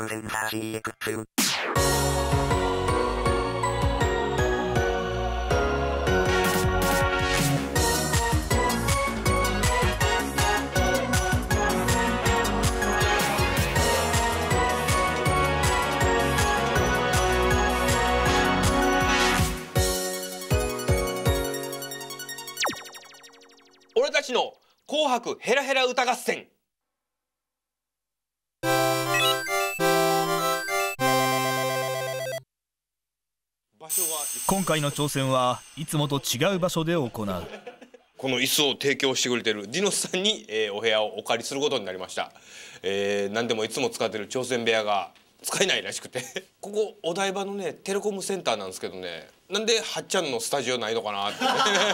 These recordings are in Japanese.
俺たちの紅白ヘラヘラ歌合戦。 今回の挑戦はいつもと違う場所で行う。 この椅子を提供してくれてるディノスさんに、お部屋をお借りすることになりました。何でもいつも使ってる挑戦部屋が使えないらしくてここお台場のねテレコムセンターなんですけどね、なんではっちゃんのスタジオないのかなって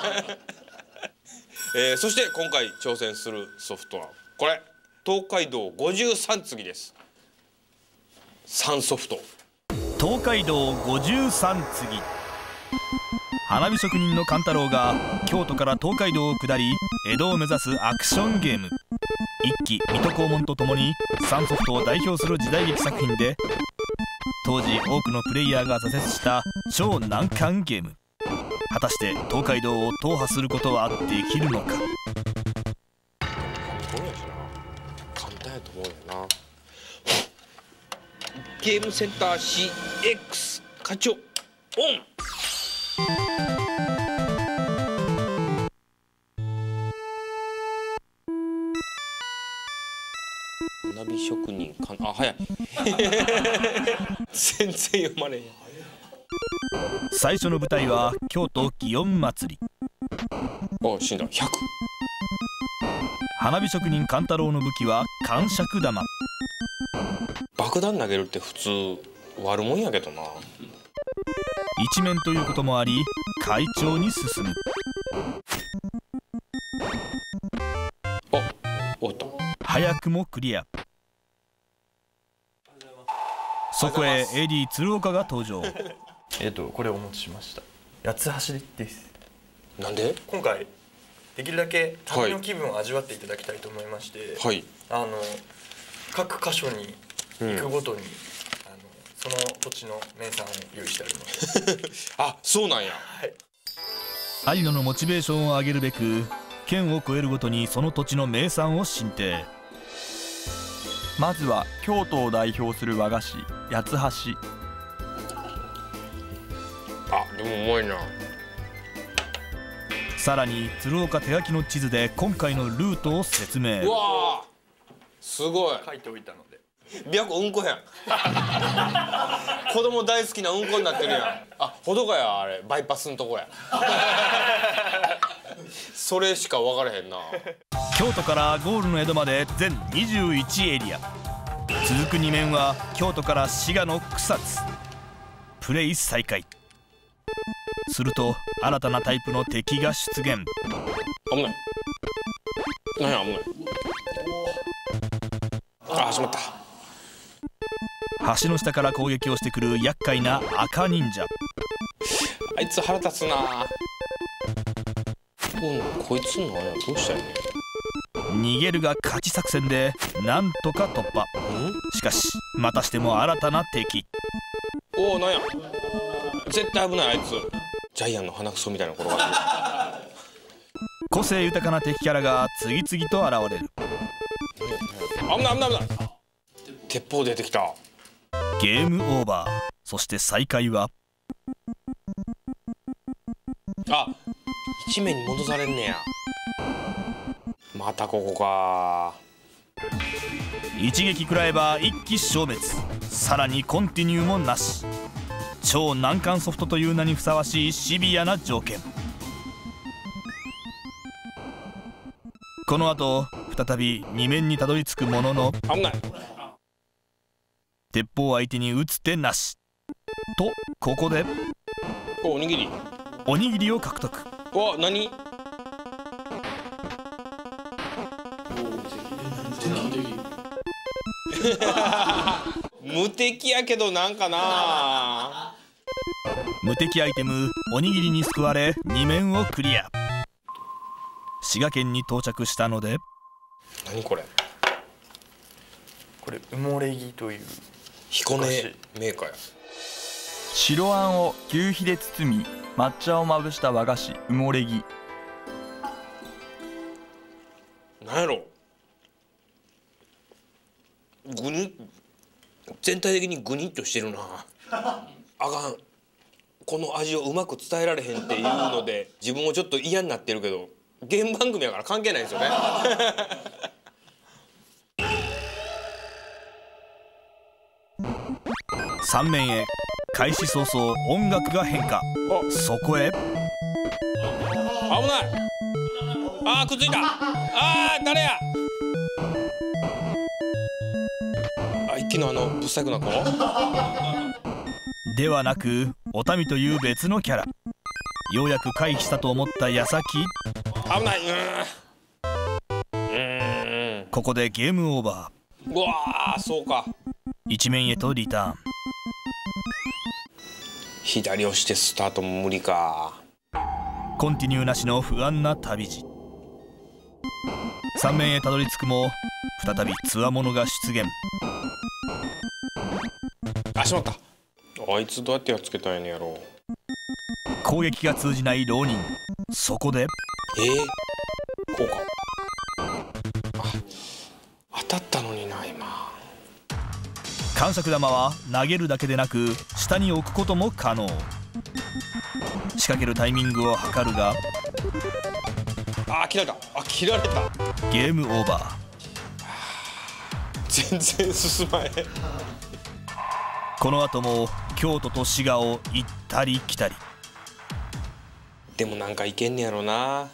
そして今回挑戦するソフトはこれ東海道53次です。3ソフト。 東海道53次。花火職人の勘太郎が京都から東海道を下り江戸を目指すアクションゲーム。一騎水戸黄門とともに3ソフトを代表する時代劇作品で、当時多くのプレイヤーが挫折した超難関ゲーム。果たして東海道を踏破することはできるのか。 簡単やと思うよな。ゲームセンター CX 課長オン。花火職人かなあ、早い全然読まれへん。 最初の舞台は京都祇園祭り。 あ、死んだ。100。 花火職人勘太郎の武器は感触玉。 爆弾投げるって普通悪もんやけどな。 一面ということもあり快調に進む。 あ、終わった。 早くもクリア。そこへ AD 鶴岡が登場。 これお持ちしました。八つ橋です。 なんで？ 今回できるだけ旅の気分を味わっていただきたいと思いまして、 はい、 各箇所に行くごとに、その土地の名産を用意してありますあ、そうなんや。 はい、 有野のモチベーションを上げるべく県を越えるごとにその土地の名産を進呈。 まずは京都を代表する和菓子八つ橋。 あ、でもうまいな。 さらに鶴岡手書きの地図で今回のルートを説明。 うわー、すごい。 書いておいたので。 琵琶湖うんこやん子供大好きなうんこになってるやん。あ、ほどかや、あれバイパスのとこやそれしか分からへんな。 京都からゴールの江戸まで全21エリア。続く2面は京都から滋賀の草津。プレイ再開。すると新たなタイプの敵が出現。 危ない。なんや危ない。あ、しまった。 橋の下から攻撃をしてくる厄介な赤忍者。 あいつ腹立つな。こいつのあれどうしたよね。 逃げるが勝ち作戦でなんとか突破。しかしまたしても新たな敵。 おお、なんや絶対危ない。あいつジャイアンの鼻くそみたいな転がってる。 個性豊かな敵キャラが次々と現れる。 危ない危ない危ない。鉄砲出てきた。 ゲームオーバー。そして再開はあ、一面に戻されんねや。またここか。 一撃食らえば一気消滅。さらにコンティニューもなし。超難関ソフトという名にふさわしいシビアな条件。この後再び2面にたどり着くものの危ない。 鉄砲相手に打つ手なしと、ここでおにぎり。 おにぎりを獲得。 わ、何？無敵やけどなんかな。 無敵アイテムおにぎりに救われ2面をクリア。滋賀県に到着したので、 何これ。 これ埋もれ木という彦根メーカーや。 白あんを求肥で包み抹茶をまぶした和菓子埋もれ木。 なんやろ、グニ全体的にグニッとしてるな。あかん、この味をうまく伝えられへんっていうので自分もちょっと嫌になってるけど、ゲーム番組やから関係ないんですよね。 三面へ開始早々音楽が変化。そこへ危ない、あーくっついた、あー誰や、あ一気のぶっさくな子ではなくおたみという別のキャラ。ようやく回避したと思った矢先、 危ない、 ここでゲームオーバうわーそうか、 ー。一面へとリターン。 左押してスタートも無理か。 コンティニューなしの不安な旅路。三面へたどり着くも再びつわものが出現。 あしまった、あいつどうやってやっつけたんやろ。 攻撃が通じない浪人。そこでこうか、あ当たったのにな今。 感触玉は投げるだけでなく下に置くことも可能。仕掛けるタイミングを測るが切られた、切られた、 ゲームオーバー。 全然進まへん。 この後も京都と滋賀を行ったり来たり。 でもなんかいけんねやろな。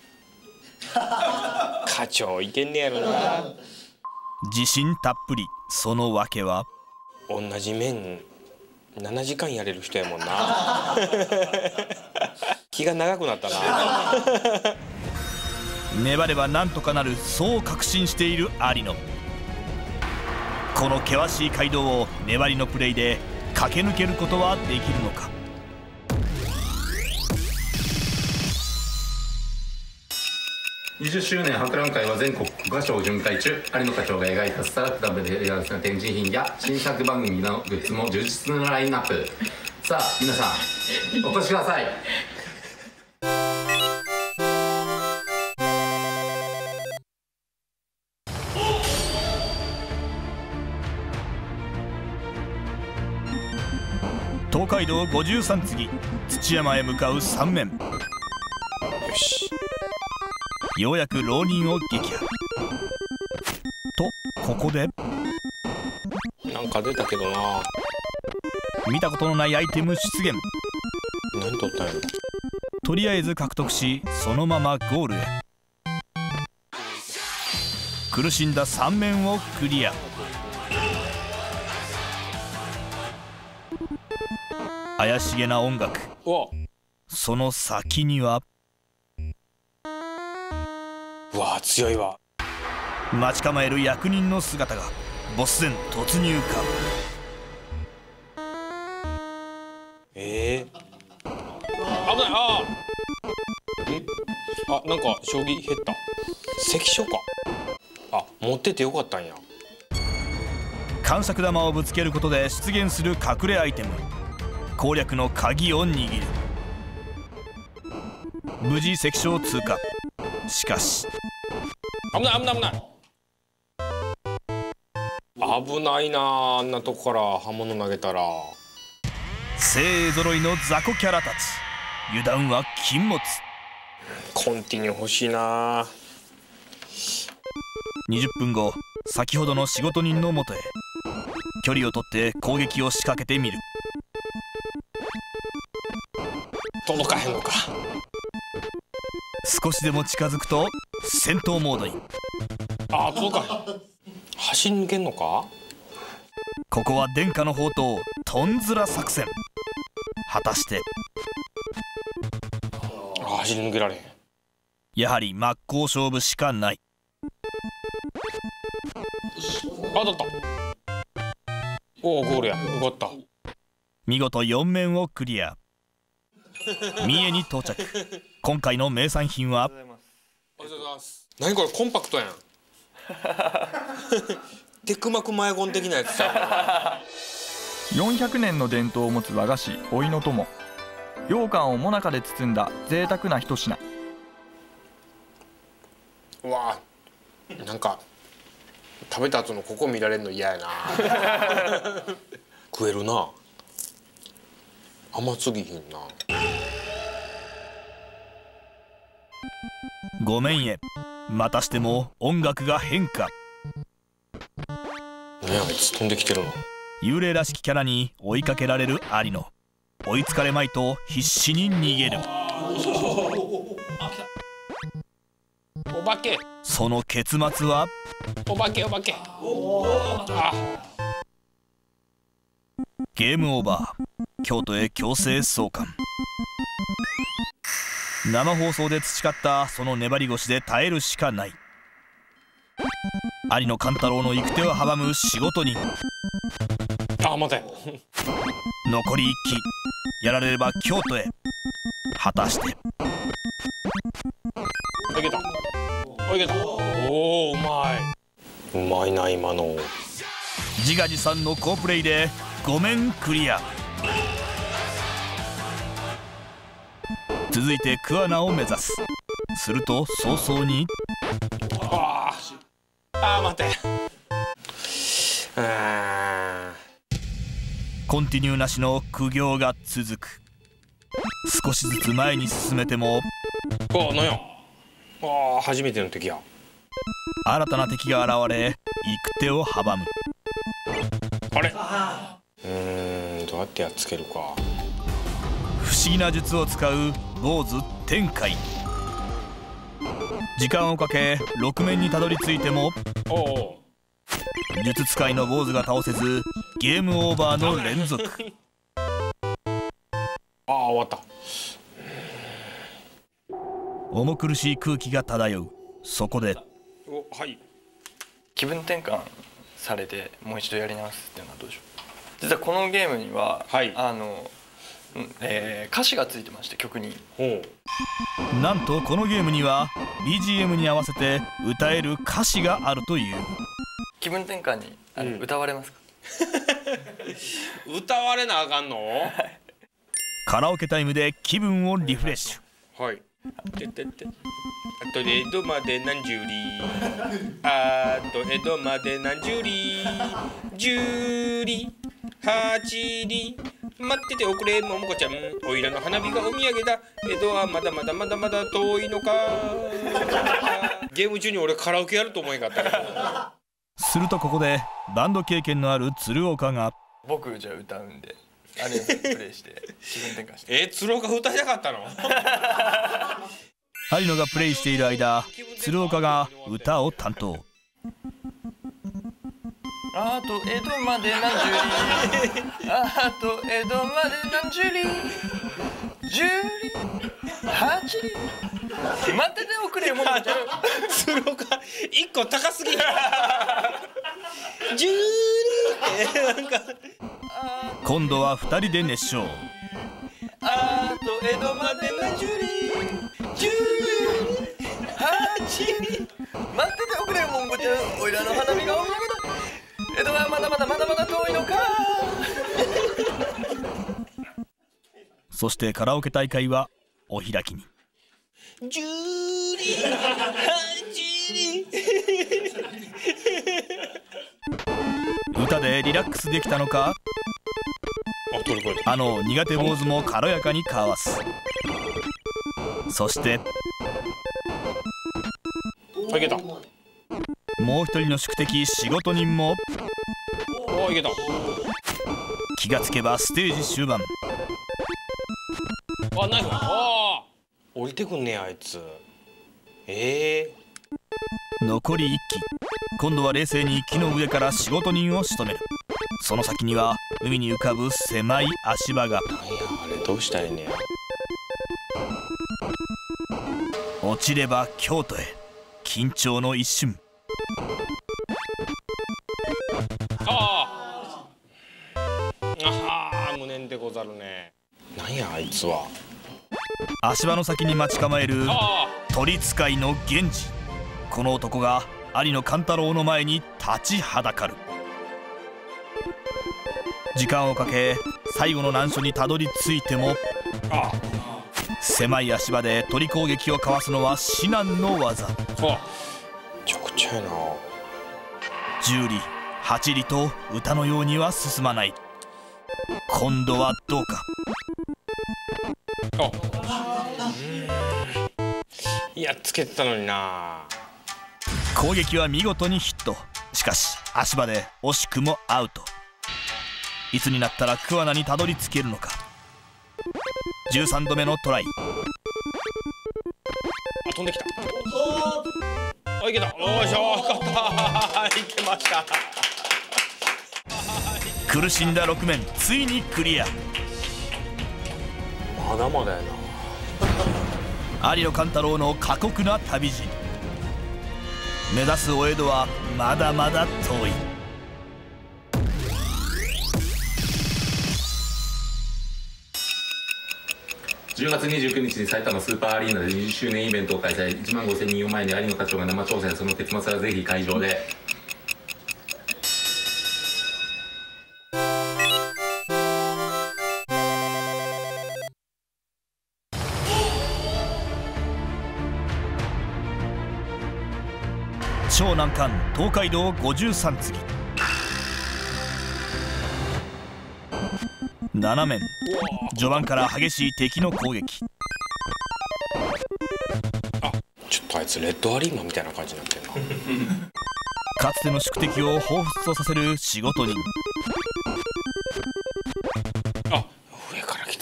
課長いけんねやろな。 自信たっぷり。その訳は同じ面7時間やれる人やもんな。気が長くなったな。 粘ればなんとかなる、そう確信している有野。この険しい街道を粘りのプレイで駆け抜けることはできるのか。 20周年博覧会は全国5カ所を巡回中。有野課長が描いたスタークラブで描かれた展示品や新作番組のグッズも充実のラインナップ。さあ皆さんお越しください。 東海道53次土山へ向かう三面。 よし、 ようやく浪人を撃破と、ここでなんか出たけどな。 見たことのないアイテム出現。 何取ったんやろ。 とりあえず獲得しそのままゴールへ。苦しんだ3面をクリア。怪しげな音楽。 うわその先にはうわ強いわ。 待ち構える役人の姿が。ボス戦突入か。 危ない、なんか将棋減った。関所か。持っててよかったんや。 感触玉をぶつけることで出現する隠れアイテム、攻略の鍵を握る。無事関所を通過。しかし危ない危ない危ない危ないなあ。あんなとこから刃物投げたら。 精鋭揃いの雑魚キャラたち。油断は禁物。 コンティニュー欲しいな。 20分後、先ほどの仕事人のもとへ。距離を取って攻撃を仕掛けてみる。 届かへんのか。 少しでも近づくと戦闘モードに。 届かへん。走り抜けんのか。 ここは殿下の宝刀トンズラ作戦。果たして走り抜けられへん。 やはり真っ向勝負しかない。 当たった。おおゴールや。よかった。 見事4面をクリア。三重に到着。今回の名産品はありがとうございます。何これコンパクトやん。 テクマクマヤゴン的なやつさ。 400年の伝統を持つ和菓子おいの友。羊羹をもなかで包んだ贅沢な一品。 うわー、なんか食べた後のここ見られるの嫌やな。食えるな。甘すぎひんな。 ごめんえ、またしても音楽が変化。 何やあいつ飛んできてるの。 幽霊らしきキャラに追いかけられる有野。追いつかれまいと必死に逃げる。 お化け、 その結末はお化け、お化け。あ、 ゲームオーバー。京都へ強制送還。生放送で培ったその粘り腰で耐えるしかない。有野勘太郎の行く手を阻む仕事人。 あ、待て。 残り1機。やられれば京都へ。果たして。 いけた。いけた。おお、うまい。うまいな今の。 自画自賛の好プレイで5面クリア。続いて桑名を目指す。すると早々に待て。 コンティニューなしの苦行が続く。少しずつ前に進めてもなんや。初めての敵や。 新たな敵が現れ行く手を阻む。 あれ、どうやってやっつけるか。 不思議な術を使う坊主天海。時間をかけ6面にたどり着いても術使いの坊主が倒せずゲームオーバーの連続。 終わった。 重苦しい空気が漂う。そこではい、 気分転換されてもう一度やり直すっていうのはどうでしょう。実はこのゲームには、 はい、 歌詞がついてまして、曲に。 なんとこのゲームには BGM に合わせて歌える歌詞があるという。 気分転換に歌われますか？ 歌われなあかんの？ カラオケタイムで気分をリフレッシュ。 はい。あと江戸まで何十里、あと江戸まで何十里、10里、8里、待ってておくれももこちゃん、おいらの花火がお土産だ、江戸はまだまだまだまだ遠いのか。ゲーム中に俺カラオケやると思えんかったけど。 するとここでバンド経験のある鶴岡が僕じゃあ歌うんでプレイして気分転換して。 鶴岡歌いたかったの？ 有野がプレイしている間、鶴岡が歌を担当。 あと江戸まで何十里、あと江戸まで何十里、10里、8里、待ってておくれももちゃん。 鶴岡1個高すぎる。10里ってなんか。 今度は2人で熱唱。 あと江戸まで何十里、10里、8里、待ってておくれもんこちゃん、おいらの花火がお土産だ、江戸はまだまだまだまだ遠いのか。 そしてカラオケ大会はお開きに。 10里、8里。 歌でリラックスできたのか、あの苦手坊主も軽やかにかわす。そしていけた。 もう一人の宿敵仕事人もいけた。 気がつけばステージ終盤。 ナイフ。降りてくんねやあいつ。 残り1機。今度は冷静に木の上から仕事人を仕留める。その先には海に浮かぶ狭い足場が。 なんやあれ、どうしたらいいねや。 落ちれば京都へ。緊張の一瞬。 無念でござるね。なんやあいつは。 足場の先に待ち構える鳥使いの源氏。この男が有野勘太郎の前に立立ちはだかる。時間をかけ最後の難所にたどり着いても、狭い足場で鳥攻撃をかわすのは至難の業。 めちゃくちゃやな。 10里8里と歌のようには進まない。今度はどうか。 やっつけてたのにな。 攻撃は見事にヒット。しかし足場で惜しくもアウト。いつになったら桑名にたどり着けるのか。13度目のトライ。 飛んできた。いけた。よいしょ、よかった。いけました。 苦しんだ6面ついにクリア。 まだまだやな。 有野勘太郎の過酷な旅路。目指すお江戸はまだまだ遠い。 10月29日に埼玉スーパーアリーナで20周年イベントを開催。1万5000人を前に有野課長が生挑戦。その結末はぜひ会場で。 超難関東海道53次。7面序盤から激しい敵の攻撃。 ちょっとあいつレッドアリーマンみたいな感じになってるな。 かつての宿敵を彷彿とさせる仕事人。 上から来た。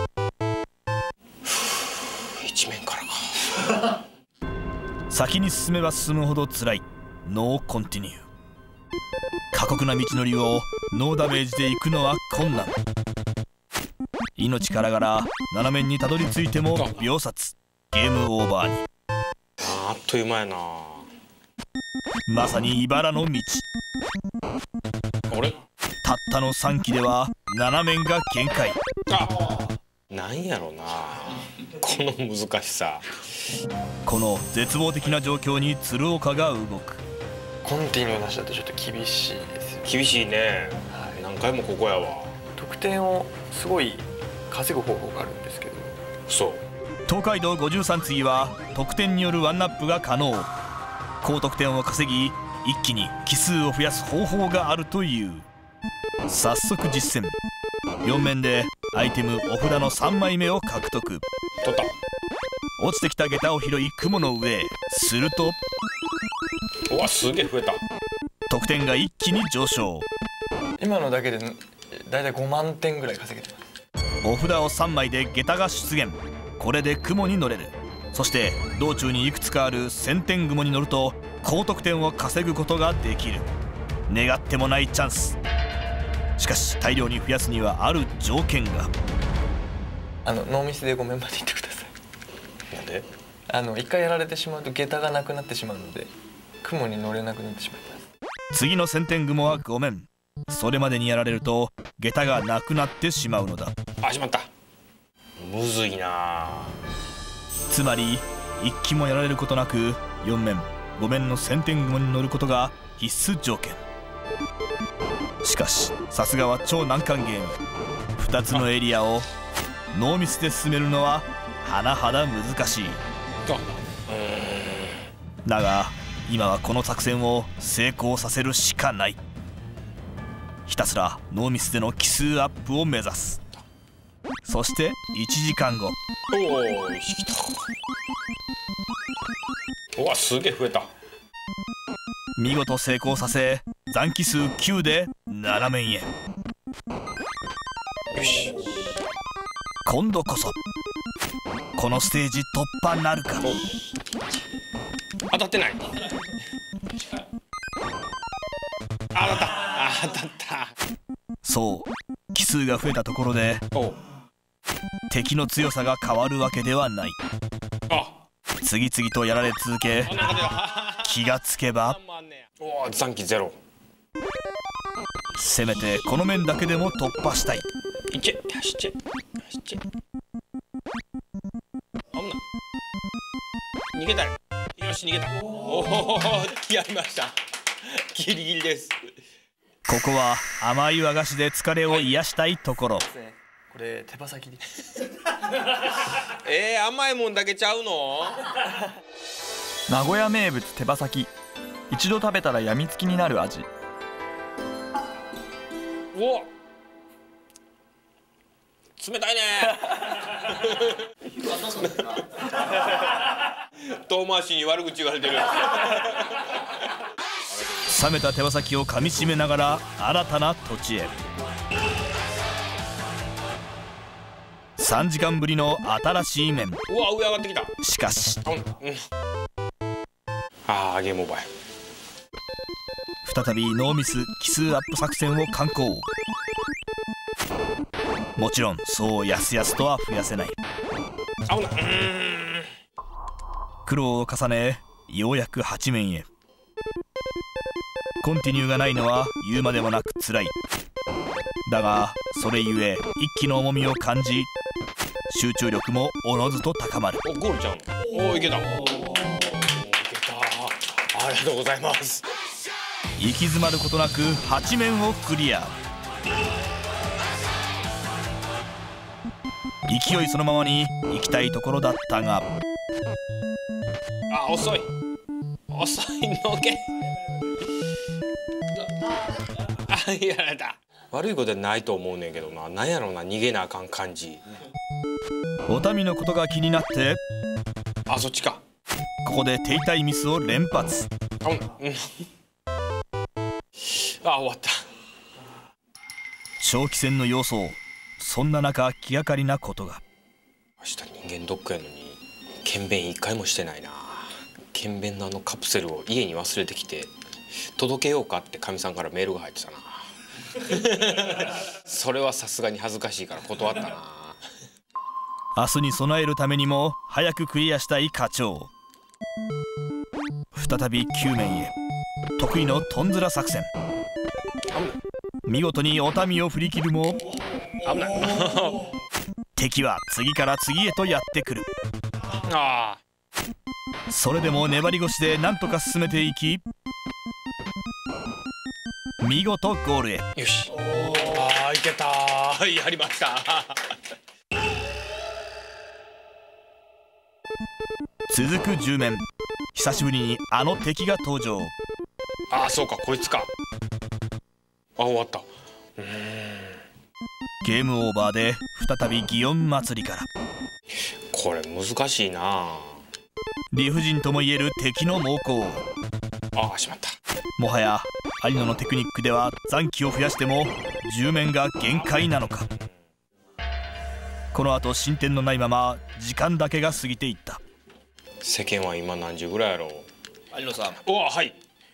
一面からか。 先に進めば進むほど辛いノーコンティニュー。過酷な道のりをノーダメージで行くのは困難。命からがら7面にたどり着いても秒殺。ゲームオーバーに。 あっという間やな。 まさに茨の道。 あれ、 たったの3機では7面が限界。 なんやろな、この難しさ。 この絶望的な状況に鶴岡が動く。 コンティニューなしだとちょっと厳しいですよ。 厳しいね、何回もここやわ。 得点をすごい稼ぐ方法があるんですけど。 そう、 東海道53次は得点によるワンナップが可能。高得点を稼ぎ一気に奇数を増やす方法があるという。早速実践。4面でアイテムお札の3枚目を獲得。 取った。 落ちてきた下駄を拾い雲の上へ。するとうわ、すげえ増えた。 得点が一気に上昇。 今のだけでだいたい5万点ぐらい稼げてます。 お札を3枚で下駄が出現。これで雲に乗れる。そして道中にいくつかある1000点雲に乗ると高得点を稼ぐことができる。願ってもないチャンス。しかし大量に増やすにはある条件が。 ノーミスで5面まで行ってください。 なんで 1回やられてしまうと下駄がなくなってしまうので雲に乗れなくなってしまいます。 次の1000点雲は5面。それまでにやられると下駄がなくなってしまうのだ。 しまった。むずいな。 つまり1機もやられることなく4面5面の1000点雲に乗ることが必須条件。しかしさすがは超難関ゲーム。2つのエリアをノーミスで進めるのは甚だ難しい。だが今はこの作戦を成功させるしかない。ひたすらノーミスでの奇数アップを目指す。そして1時間後。 おお、石来た。うわ、すげえ増えた。 見事成功させ残機数9で7面へ。 よし、 今度こそこのステージ突破なるか。 当たってない。当たった。当たった。 そう奇数が増えたところで敵の強さが変わるわけではない。次々とやられ続け気がつけばおお、残機ゼロ。 せめてこの面だけでも突破したい。 いけ、走っちゃ走っちゃ。危ない。逃げたい。よし、逃げた。おお、やりました。 ギリギリです。 ここは甘い和菓子で疲れを癒したいところ。 これ手羽先で甘いもんだけちゃうの？ 名古屋名物手羽先、一度食べたらやみつきになる味。 お、冷たいね。遠回しに悪口言われてる。 冷めた手羽先を噛みしめながら新たな土地へ。3時間ぶりの新しい麺。 うわ、上上がってきた。 しかしゲームオーバーや。 再びノーミス奇数アップ作戦を敢行。もちろんそうやすやすとは増やせない。苦労を重ねようやく8面へ。コンティニューがないのは言うまでもなく辛い。だがそれゆえ一気の重みを感じ、集中力もおのずと高まる。 ゴールちゃうの？いけた。いけた。ありがとうございます。 行き詰まることなく8面をクリア。勢いそのままに行きたいところだったが、 遅いのけ。やられた。悪いことはないと思うねんけどな。なんやろうな、逃げなあかん感じ。 お民のことが気になって、 そっちか。 ここで手痛いミスを連発。 終わった。 長期戦の様相。そんな中気がかりなことが。 明日人間ドックやのに検便1回もしてないな。検便のカプセルを家に忘れてきて届けようかってかみさんからメールが入ってたな。それはさすがに恥ずかしいから断ったな。 明日に備えるためにも早くクリアしたい課長。再び9面へ。得意のトンズラ作戦。見事にお民を振り切るも危ない。 敵は次から次へとやってくる。それでも粘り腰で何とか進めていき、見事ゴールへ。 よし。いけた。やりました。 続く10面。久しぶりにあの敵が登場。 そうか、こいつか。終わった。 ゲームオーバーで再び祇園祭りから。 これ難しいな。 理不尽ともいえる敵の猛攻。 しまった。 もはや有野のテクニックでは残機を増やしても10面が限界なのか。この後進展のないまま時間だけが過ぎていった。 世間は今何時ぐらいやろう。 有野さん。 はい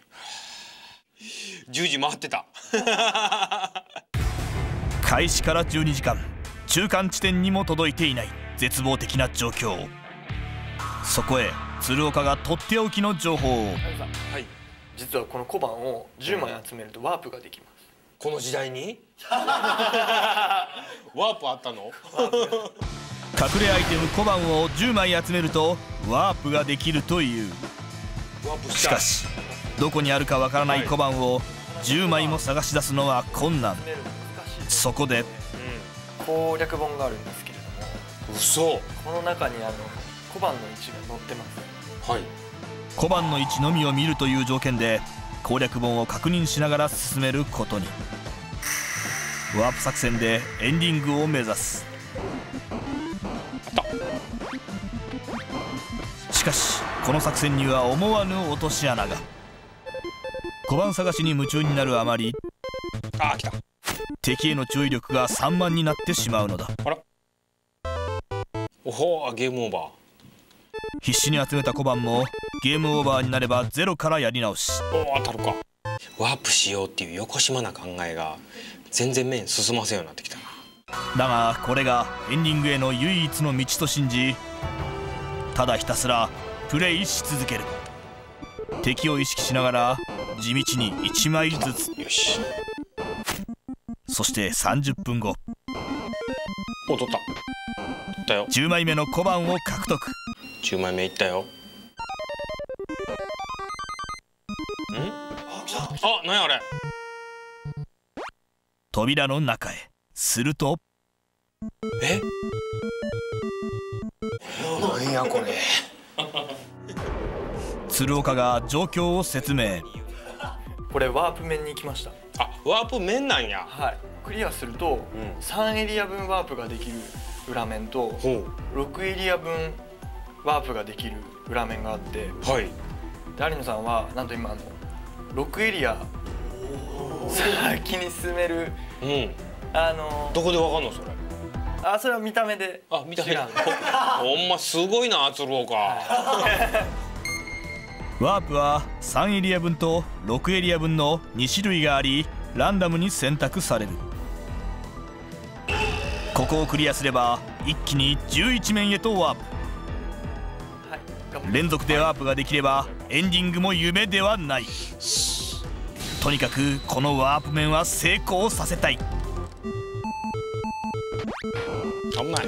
。10時回ってた。 開始から12時間、中間地点にも届いていない絶望的な状況。そこへ鶴岡がとっておきの情報を。 実はこの小判を10枚集めるとワープができます。 この時代にワープあったの？ 隠れアイテム小判を10枚集めるとワープができるという。しかしどこにあるかわからない小判を10枚も探し出すのは困難。そこで攻略本があるんですけれども、 嘘。 この中に小判の位置が載ってます。 小判の位置のみを見るという条件で攻略本を確認しながら進めることに。ワープ作戦でエンディングを目指す。しかしこの作戦には思わぬ落とし穴が。小判探しに夢中になるあまり来た。 敵への注意力が散漫になってしまうのだ。 ゲームオーバー。 必死に集めた小判もゲームオーバーになればゼロからやり直し。 当たるか。ワープしようっていうよこしまな考えが全然面進ませんようになってきたな。 だがこれがエンディングへの唯一の道と信じ、ただひたすらプレイし続ける。敵を意識しながら地道に1枚ずつ。 よし。 そして30分後。 取ったよ。 10枚目の小判を獲得。 10枚目いったよ。 何やあれ。 扉の中へ。するとえ、何やこれ。 鶴岡が状況を説明。 これワープ面に来ました。 あ、ワープ面なんや。 はい。クリアすると、3エリア分ワープができる裏面とほう。 6エリア分ワープができる裏面があって、 はい。 で有野さんはなんと今6エリア先に進めるうん。どこでわかんのそれ。 それは見た目で。 あ、見た目。 知らんほんますごいな、鶴岡。 ワープは3エリア分と6エリア分の2種類があり、ランダムに選択される。ここをクリアすれば一気に11面へとワープ。 はい、頑張ります。 連続でワープができればエンディングも夢ではない。とにかくこのワープ面は成功させたい。 危ない。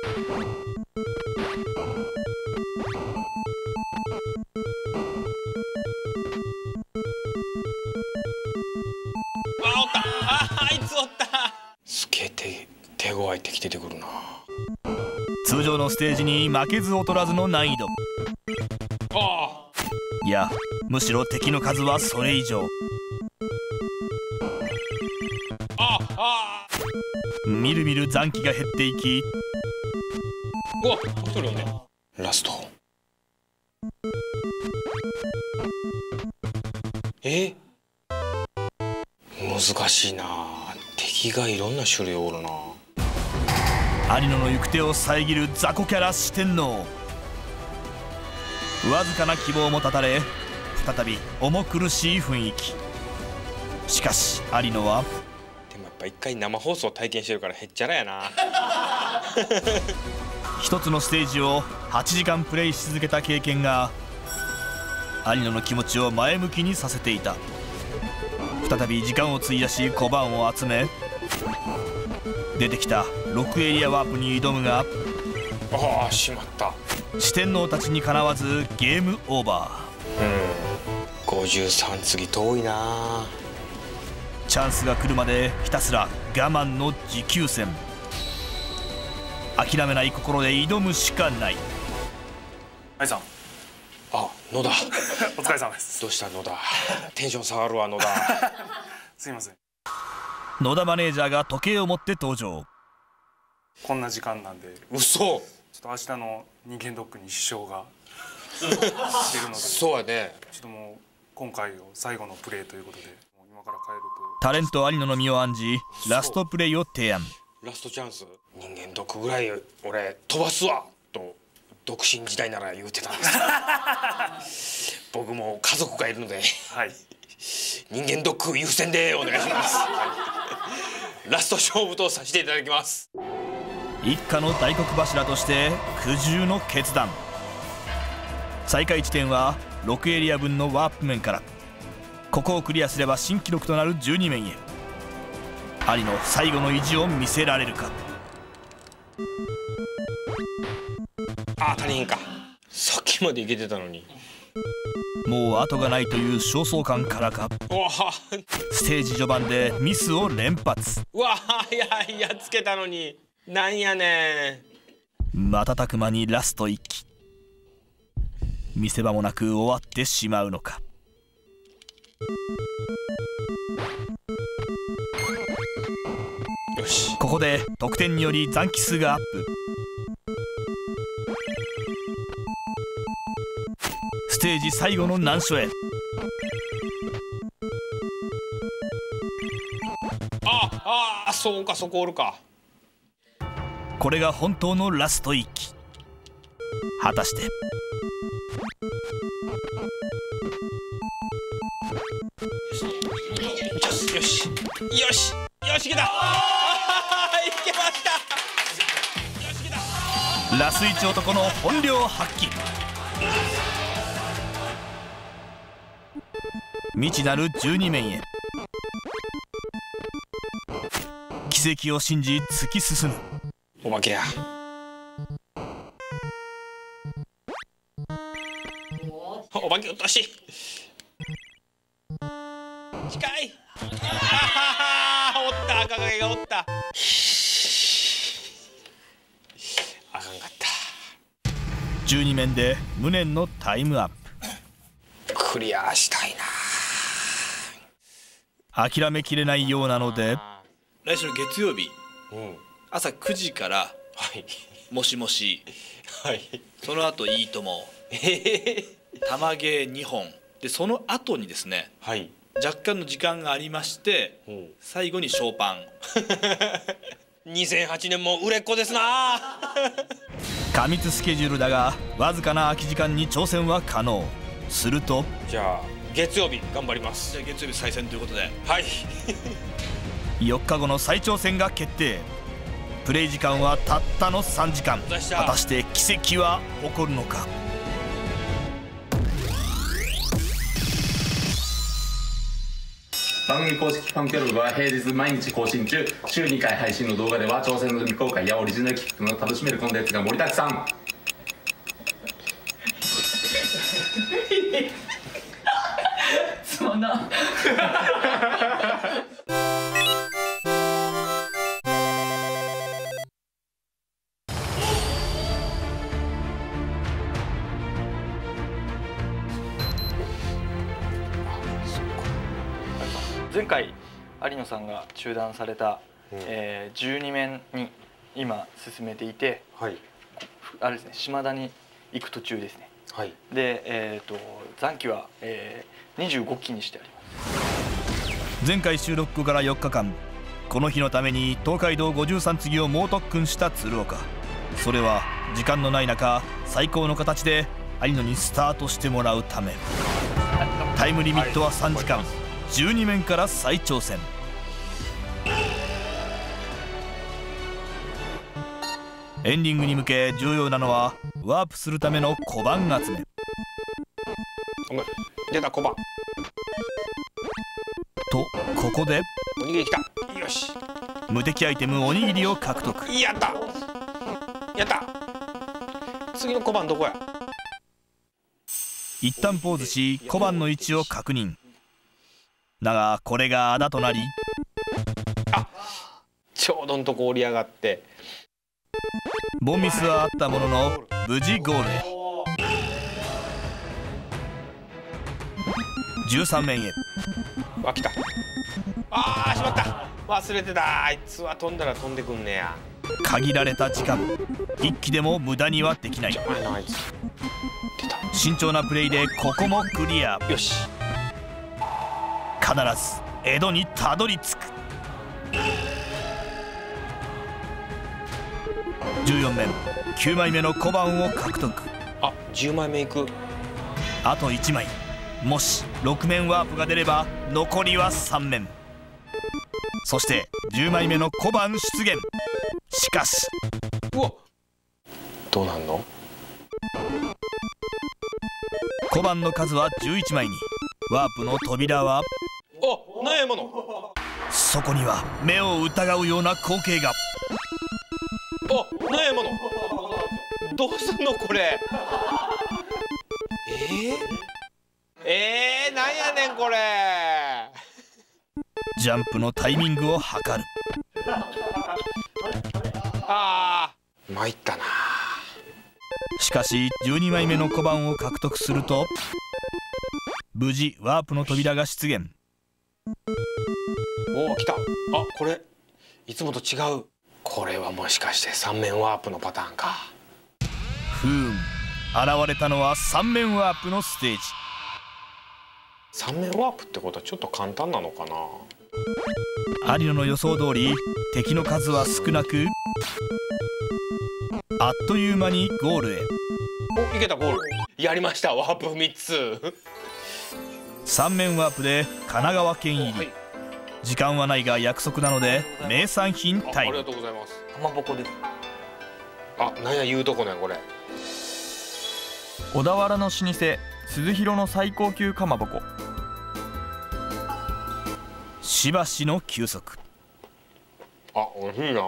おった。あいつおった。すげえ手強い敵出てくるな。 通常のステージに負けず劣らずの難易度。 あいや、むしろ敵の数はそれ以上。みるみる残機が減っていき、 うわ、一人よね。ラスト。難しいな。敵がいろんな種類おるな。 有野の行く手を遮る雑魚キャラ四天王。わずかな希望も絶たれ、再び重苦しい雰囲気。しかし有野はでもやっぱ一回生放送体験してるからへっちゃらやな。 一つのステージを8時間プレイし続けた経験が有野の気持ちを前向きにさせていた。再び時間を費やし小判を集め、出てきた6エリアワープに挑むが、 ああ、しまった。 四天王たちにかなわずゲームオーバー。 53次遠いな。 チャンスが来るまでひたすら我慢の持久戦。諦めない心で挑むしかない。 はいさん、 あ、野田。 お疲れ様です。 どうした野田。テンション下がるわ野田。 すいません。 野田マネージャーが時計を持って登場。 こんな時間なんで、 嘘。 ちょっと明日の人間ドックに支障が出るので、 そうやね。 ちょっともう今回を最後のプレイということで、もう今から帰るタレント有野の身を案じ、ラストプレイを提案。 ラストチャンス。人間ドックぐらい俺飛ばすわと独身時代なら言うてたんです。僕も家族がいるので、 はい、 人間ドック優先でお願いします。ラスト勝負とさせていただきます。 一家の大黒柱として苦渋の決断。再開地点は6エリア分のワープ面から。ここをクリアすれば新記録となる12面へ。有野最後の意地を見せられるか。 あ、足りんか。さっきまでいけてたのに。 もう後がないという焦燥感からか、 うわステージ序盤でミスを連発。 うわ、やっつけたのになんやねん。 瞬く間にラスト1機。見せ場もなく終わってしまうのか。 よし、 ここで得点により残機数がアップ。ステージ最後の難所へ。 そうか、そこおるか。 これが本当のラスト1機。果たしてよしいけた。いけました。よしいけた。 ラス1男の本領発揮。未知なる12面へ。奇跡を信じ突き進む。 お化けや。お化け落とし。 近い。あー、おった、赤影がおった。あかんかった。 12面で無念のタイムアップ。 クリアしたいな。 諦めきれないようなので、 来週の月曜日、朝9時からはい。 もしもし、 はい。 その後いいとも、玉芸2本で、その後にですね、 はい。 若干の時間がありまして、最後にショーパン。 2008年も売れっ子ですな。 過密スケジュールだがわずかな空き時間に挑戦は可能。するとじゃあ月曜日頑張ります。 じゃあ月曜日再戦ということで、 はい。 4日後の再挑戦が決定。プレイ時間はたったの3時間。果たして奇跡は起こるのか。 番組公式ファンクラブは平日毎日更新中。週2回配信の動画では挑戦の未公開やオリジナル企画の楽しめるコンテンツが盛りだくさん。 つまんな。前回有野さんが中断された、12面に今進めていて、 はい。 あれですね、島田に行く途中ですね。 はい。 で、残機は、25機にしてあります。 前回収録後から4日間、この日のために東海道53次を猛特訓した鶴岡。それは時間のない中最高の形で有野にスタートしてもらうため。タイムリミットは3時間、12面から再挑戦。エンディングに向け重要なのはワープするための小判集め。 お前出た小判。 とここでおにぎりきた。よし。 無敵アイテムおにぎりを獲得。 やった。やった。次の小判どこや。 一旦ポーズし小判の位置を確認。だがこれがあだとなり、 ちょうどんとこ折り上がって。 ボンミスはあったものの無事ゴールへ。13面へ。 あ、来た。あー、しまった。忘れてた。あいつは飛んだら飛んでくんねや。 限られた時間、一機でも無駄にはできない。 あれな、あいつ。出た。 慎重なプレイでここもクリア。 よし。 必ず江戸にたどり着く。14面9枚目の小判を獲得。 あ、10枚目いく。 あと1枚。もし6面ワープが出れば残りは3面。そして10枚目の小判出現。しかしうわ、どうなんの。 小判の数は11枚にワープの扉は。 あ、なんやもの。 そこには目を疑うような光景が。 あ、なんやもの。どうすんのこれ。なんやねんこれ。 ジャンプのタイミングを測る。 あー、参ったな。 しかし12枚目の小判を獲得すると無事ワープの扉が出現。 おお、来た。あ、これいつもと違う。これはもしかして3面ワープのパターンか。 ふーん、現れたのは3面ワープのステージ。 3面ワープってことはちょっと簡単なのかな。 有野の予想通り敵の数は少なく、あっという間にゴールへ。 お、いけた。ゴールやりました。ワープ3つ。 3面ワープで神奈川県入り、 はい、 時間はないが約束なので名産品タイム。 ありがとうございます。 かまぼこです。 あ、なんや言うとこねんこれ。 小田原の老舗鈴廣の最高級かまぼこ。 しばしの休息。 あ、おいしいな。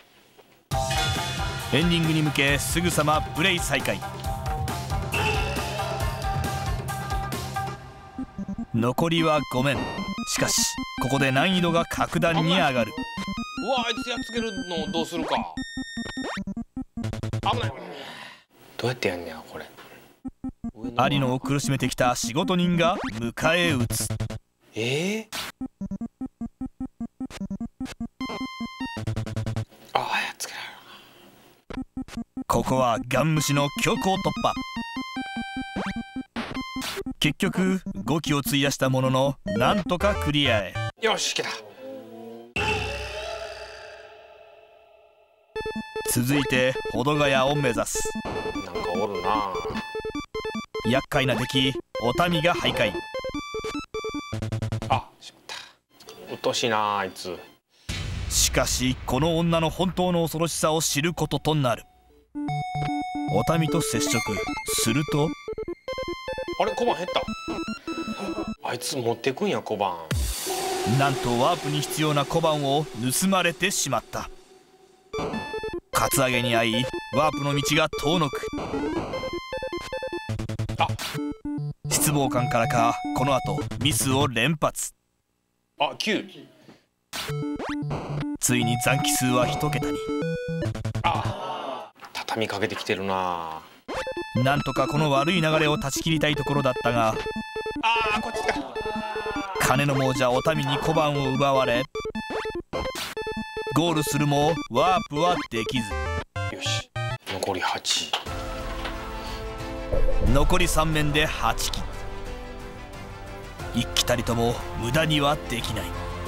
エンディングに向けすぐさまプレイ再開。 残りは5面。しかしここで難易度が格段に上がる。 うわ、あいつやっつけるのどうするか。危ない。どうやってやんねやこれ。 有野を苦しめてきた仕事人が迎え撃つ。 ああ、やっつけられる。 ここはガン虫の強行突破。結局5機を費やしたもののなんとかクリアへ。 よし、いけた。 続いて保土ヶ谷を目指す。 なんかおるな。 厄介な敵おたみが徘徊。 あ、しまった。うっとうしいなあいつ。 しかしこの女の本当の恐ろしさを知ることとなる。おたみと接触すると、 あれ、小判減った。あいつ持ってくんや小判。 なんとワープに必要な小判を盗まれてしまった。カツアゲに遭いワープの道が遠のく。 あ、 失望感からかこの後ミスを連発。 あ、9。 ついに残機数は1桁に。 あ、畳みかけてきてるな。 なんとかこの悪い流れを断ち切りたいところだったが、 ああ、こっちか。 金の亡者おたみに小判を奪われ、ゴールするもワープはできず。 よし、残り8。 残り3面で8機。一機たりとも無駄にはできない。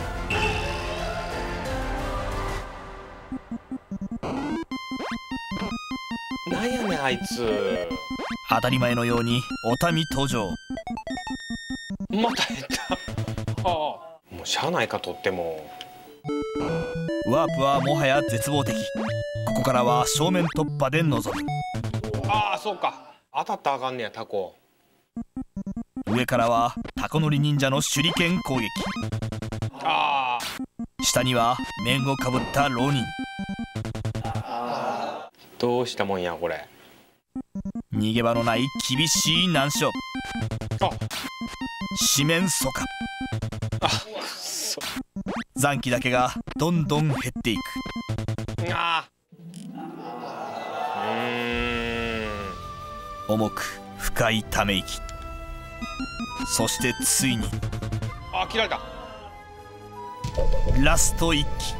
なんやねんあいつ。 当たり前のようにおたみ登場。 また減った。はあ、もうしゃあないかとっても。 ワープはもはや絶望的。ここからは正面突破で臨む。 ああ、そうか。当たったらあかんねやタコ。 上からはタコ乗り忍者の手裏剣攻撃。 ああ、 下には面をかぶった浪人。 どうしたもんやこれ。 逃げ場のない厳しい難所。 あ、 四面楚歌。 あ、くそ。 残機だけがどんどん減っていく。 ああ、 重く深いため息。そしてついにあ、切られた。 ラスト1機。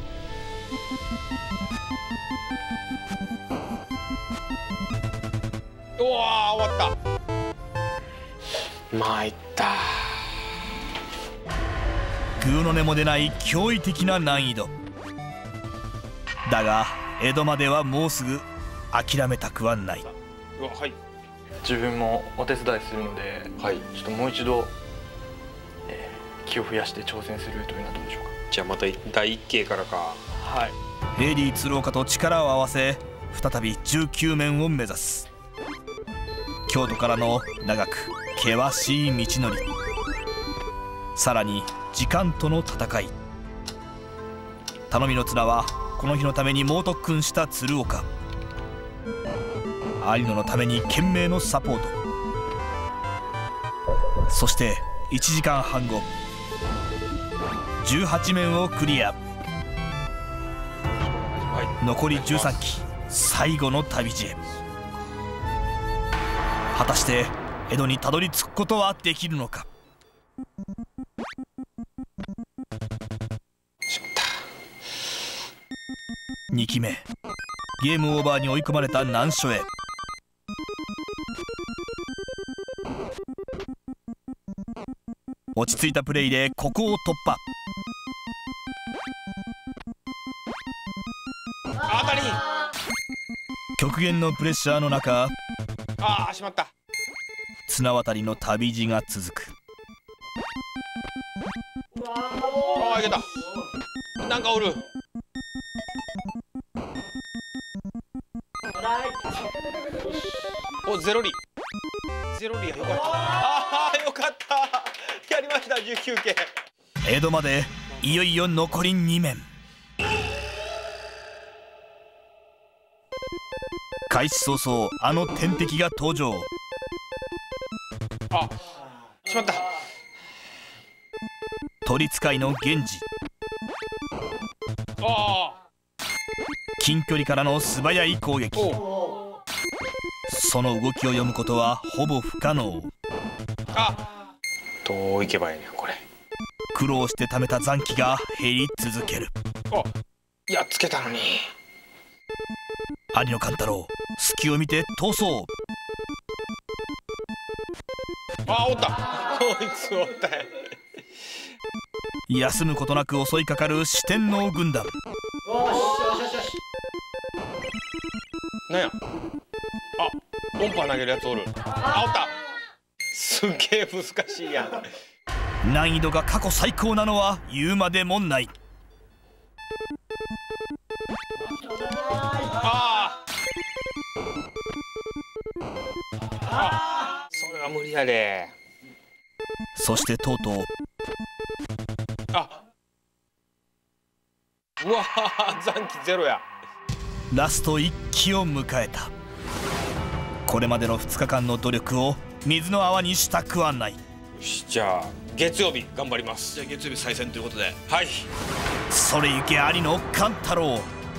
うわー、終わった。参った。 グーの音も出ない驚異的な難易度だが、江戸まではもうすぐ諦めたくはない。 うわ、はい。 自分もお手伝いするので、 はい。 ちょっともう一度、気を増やして挑戦するというのはどうでしょうか。 じゃあまた第1形からか。 はい。 ヘイリー鶴岡と力を合わせ再び19面を目指す。京都からの長く険しい道のり、さらに時間との戦い。頼みの綱はこの日のために猛特訓した鶴岡。有野のために懸命のサポート。そして1時間半後、18面をクリア。残り13機、最後の旅路へ。果たして江戸にたどり着くことはできるのか。2機目、ゲームオーバーに追い込まれた難所へ。落ち着いたプレイでここを突破。 あたり。 極限のプレッシャーの中、 ああ、しまった。 綱渡りの旅路が続く。 ああ、いけた。なんかおる。お、ゼロリ。ゼロリや、よかった。ああ、よかった。やりました、19形。 江戸までいよいよ残り2面。開始早々、あの天敵が登場。 あ、しまった。 鳥使いの源氏。近距離からの素早い攻撃。その動きを読むことはほぼ不可能。 どういけばいいねんこれ。 苦労して貯めた残機が減り続ける。 やっつけたのに。 有野勘太郎、隙を見て逃走。 おった。こいつおったよ。 休むことなく襲いかかる四天王軍団。 なんや。音波投げるやつおる。おった。すげえ難しいやん。 難易度が過去最高なのは言うまでもない。 それは無理やで。 そしてとうとううわ残機ゼロや。 ラスト1機を迎えた。これまでの2日間の努力を水の泡にしたくはない。 よし、じゃあ月曜日頑張ります。 じゃあ月曜日再戦ということで。 はい。 それゆけ有野勘太郎。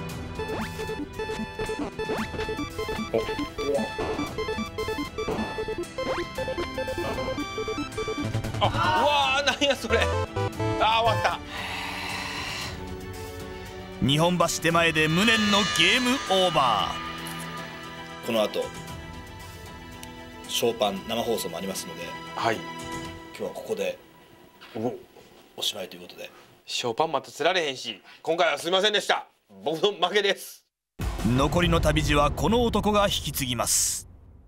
うわなんやそれ。終わった。 日本橋手前で無念のゲームオーバー。この後ショーパン生放送もありますので、 はい、 今日はここでおしまいということで。 ショーパンまた釣られへんし、今回はすいませんでした。僕の負けです。 残りの旅路はこの男が引き継ぎます。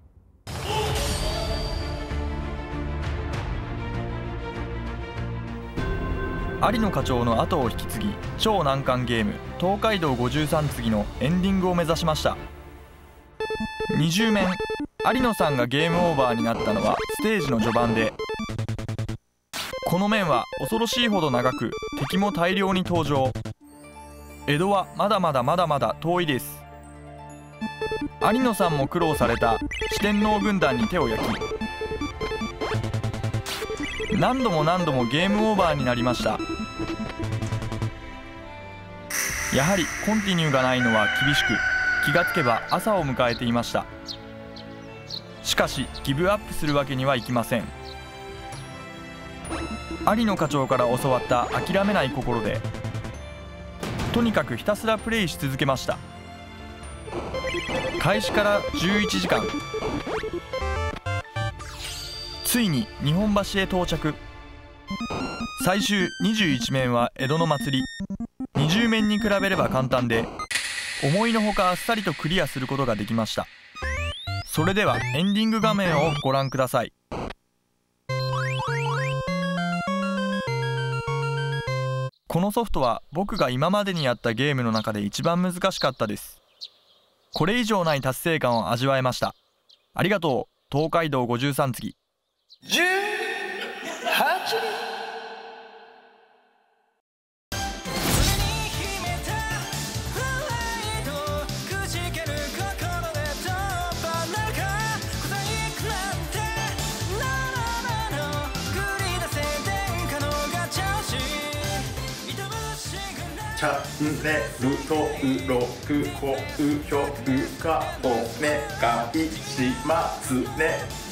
有野課長の後を引き継ぎ、超難関ゲーム東海道53次のエンディングを目指しました。20面有野さんがゲームオーバーになったのはステージの序盤で、この面は恐ろしいほど長く敵も大量に登場。江戸はまだまだ遠いです。有野さんも苦労された四天王軍団に手を焼き、何度もゲームオーバーになりました。やはりコンティニューがないのは厳しく、気がつけば朝を迎えていました。しかしギブアップするわけにはいきません。有野課長から教わった諦めない心で、とにかくひたすらプレイし続けました。開始から11時間、ついに日本橋へ到着。最終21面は江戸の祭り。20面に比べれば簡単で、思いのほかあっさりとクリアすることができました。それではエンディング画面をご覧ください。このソフトは僕が今までにやったゲームの中で一番難しかったです。これ以上ない達成感を味わえました。ありがとう、東海道53次。 チャンネル登録高評価お願いしますね。